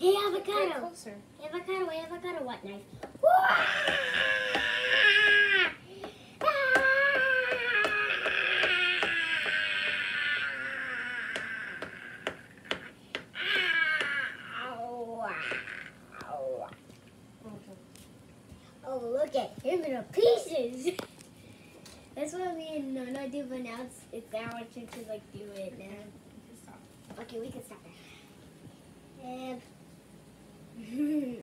Hey, Get avocado. closer. Avocado, avocado, what knife? Oh, look at him in pieces. That's what me and Nona do, but now it's our turn to like do it now. Stop. Okay, we can stop it. And